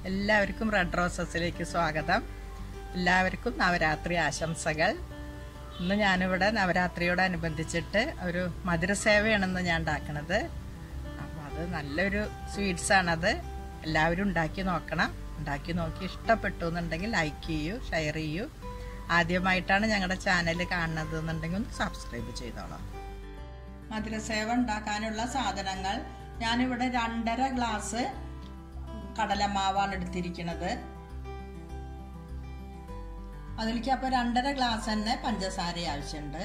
എല്ലാവർക്കും റെഡ് റോസസിലേക്ക് സ്വാഗതം. എല്ലാവർക്കും നവരാത്രി ആശംസകൾ. ഇന്ന് ഞാനിവിടെ നവരാത്രിയോടനുബന്ധിച്ചിട്ട് ഒരു മധുരസേവയാണെന്ന് ഞാൻ ഉണ്ടാക്കുന്നത്. അപ്പോൾ അത് നല്ലൊരു സ്വീറ്റ്സാണത്. എല്ലാവരും ഉണ്ടാക്കി നോക്കണം. ഉണ്ടാക്കി നോക്കി ഇഷ്ടപ്പെട്ടു എന്നുണ്ടെങ്കിൽ ലൈക്ക് ചെയ്യൂ, ഷെയർ ചെയ്യൂ. ആദ്യമായിട്ടാണ് ഞങ്ങളുടെ ചാനൽ കാണുന്നത് എന്നുണ്ടെങ്കിൽ ഒന്ന് സബ്സ്ക്രൈബ് ചെയ്തോളാം. മധുരസേവ ഉണ്ടാക്കാനുള്ള സാധനങ്ങൾ ഞാനിവിടെ 2.5 ഗ്ലാസ് കടലമാവാണ് എടുത്തിരിക്കുന്നത്. അതിലേക്ക് അപ്പോൾ 2.5 ഗ്ലാസ് തന്നെ പഞ്ചസാര ആവശ്യമുണ്ട്.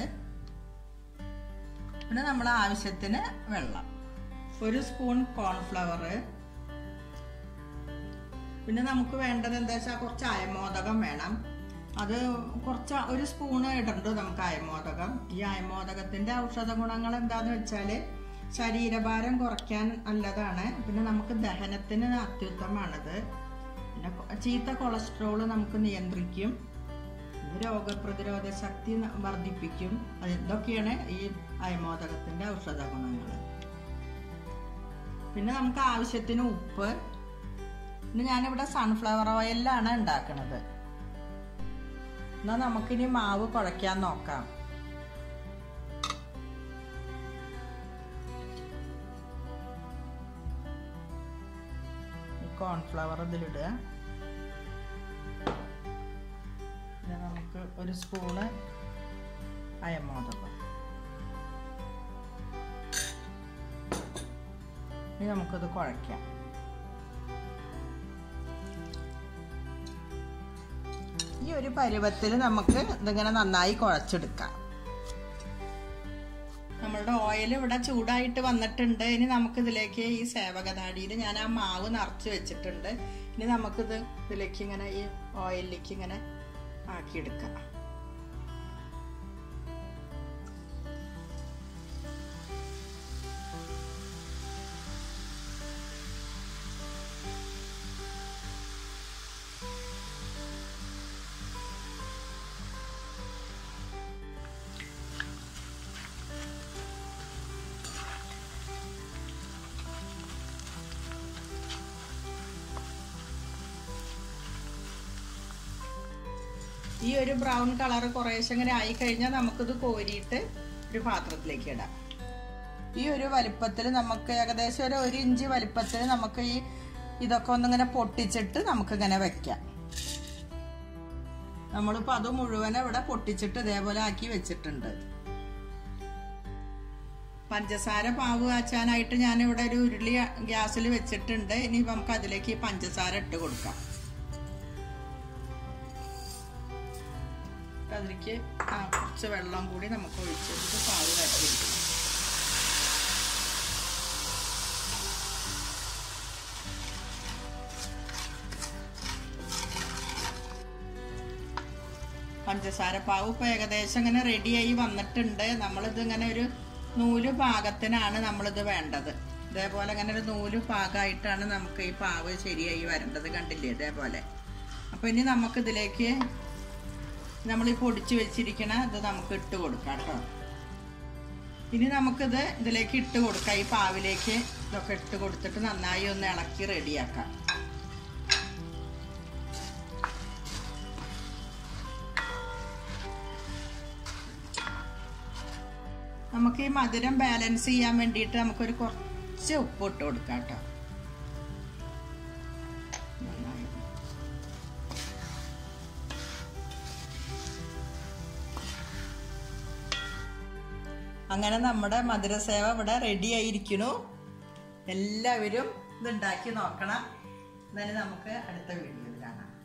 പിന്നെ നമ്മളെ ആവശ്യത്തിന് വെള്ളം, 1 സ്പൂൺ കോൺഫ്ലവർ. പിന്നെ നമുക്ക് വേണ്ടത് എന്താ വെച്ചാൽ കുറച്ച് അയമോദകം വേണം. അത് കുറച്ച് 1 സ്പൂണ് ഇടണ്ട് നമുക്ക് അയമോദകം. ഈ അയമോദകത്തിന്റെ ഔഷധ ഗുണങ്ങൾ എന്താന്ന് വെച്ചാല് ശരീരഭാരം കുറയ്ക്കാൻ നല്ലതാണ്. പിന്നെ നമുക്ക് ദഹനത്തിന് അത്യുത്തമാണത്. പിന്നെ ചീത്ത കൊളസ്ട്രോള് നമുക്ക് നിയന്ത്രിക്കും. രോഗപ്രതിരോധ ശക്തി വർദ്ധിപ്പിക്കും. ഇതൊക്കെയാണ് ഈ അയമോദകത്തിന്റെ ഔഷധ ഗുണങ്ങൾ. പിന്നെ നമുക്ക് ആവശ്യത്തിന് ഉപ്പ്. പിന്നെ ഞാനിവിടെ സൺഫ്ലവർ ഓയിലാണ് ഉണ്ടാക്കുന്നത്. എന്നാൽ നമുക്കിനി മാവ് കുഴയ്ക്കാൻ നോക്കാം. കോൺഫ്ലവർ ഇതിലിടുക. പിന്നെ നമുക്ക് 1 സ്പൂണ് അയമോദകം. ഇനി നമുക്കിത് കുഴയ്ക്കാം. ഈ ഒരു പരുവത്തിൽ നമുക്ക് ഇതിങ്ങനെ നന്നായി കുഴച്ചെടുക്കാം. നമ്മളുടെ ഓയിൽ ഇവിടെ ചൂടായിട്ട് വന്നിട്ടുണ്ട്. ഇനി നമുക്കിതിലേക്ക് ഈ സേവകതാടിയിൽ ഞാൻ ആ മാവ് നിറച്ച് വെച്ചിട്ടുണ്ട്. ഇനി നമുക്കിത് ഇതിലേക്ക് ഇങ്ങനെ ഈ ഓയിലിലേക്ക് ഇങ്ങനെ ആക്കിയെടുക്കാം. ഈ ഒരു ബ്രൗൺ കളർ കുറേശ്ശെ ഇങ്ങനെ ആയി കഴിഞ്ഞാൽ നമുക്കിത് കോരിയിട്ട് ഒരു പാത്രത്തിലേക്ക് ഇടാം. ഈ ഒരു വലിപ്പത്തിൽ നമുക്ക് ഏകദേശം ഒരു 1 ഇഞ്ച് വലിപ്പത്തിൽ നമുക്ക് ഈ ഇതൊക്കെ ഒന്നിങ്ങനെ പൊട്ടിച്ചിട്ട് നമുക്കിങ്ങനെ വെക്കാം. നമ്മളിപ്പോൾ അത് മുഴുവൻ ഇവിടെ പൊട്ടിച്ചിട്ട് ഇതേപോലെ ആക്കി വെച്ചിട്ടുണ്ട്. പഞ്ചസാര പാവ് കാച്ചാനായിട്ട് ഞാനിവിടെ ഒരു ഉരുളി ഗ്യാസിൽ വെച്ചിട്ടുണ്ട്. ഇനി നമുക്ക് അതിലേക്ക് ഈ പഞ്ചസാര ഇട്ട് കൊടുക്കാം. അതിലേക്ക് കുറച്ച് വെള്ളം കൂടി നമുക്ക് ഒഴിച്ചിട്ട് പാവ് കാച്ചിരിക്കണം. പഞ്ചസാര പാവ് ഇപ്പൊ ഏകദേശം ഇങ്ങനെ റെഡിയായി വന്നിട്ടുണ്ട്. നമ്മളിത് ഇങ്ങനെ ഒരു നൂല് പാകത്തിനാണ് നമ്മളിത് വേണ്ടത്. ഇതേപോലെ ഇങ്ങനെ ഒരു നൂല് പാകമായിട്ടാണ് നമുക്ക് ഈ പാവ് ശരിയായി വരേണ്ടത്. കണ്ടില്ലേ ഇതേപോലെ. അപ്പൊ ഇനി നമുക്കിതിലേക്ക് നമ്മൾ ഈ പൊടിച്ച് വെച്ചിരിക്കണ ഇത് നമുക്ക് ഇട്ട് കൊടുക്കാം കേട്ടോ. ഇനി നമുക്കിത് ഇതിലേക്ക് ഇട്ട് കൊടുക്കാം. ഈ പാവിലേക്ക് ഇതൊക്കെ ഇട്ട് കൊടുത്തിട്ട് നന്നായി ഒന്ന് ഇളക്കി റെഡിയാക്കാം. നമുക്ക് ഈ മധുരം ബാലൻസ് ചെയ്യാൻ വേണ്ടിയിട്ട് നമുക്കൊരു കുറച്ച് ഉപ്പ് ഇട്ട് കൊടുക്കാം കേട്ടോ. അങ്ങനെ നമ്മുടെ മധുരസേവ ഇവിടെ റെഡി ആയിരിക്കുന്നു. എല്ലാവരും ഇത് ഉണ്ടാക്കി നോക്കണം. എന്നാലും നമുക്ക് അടുത്ത വീഡിയോയിൽ കാണാം.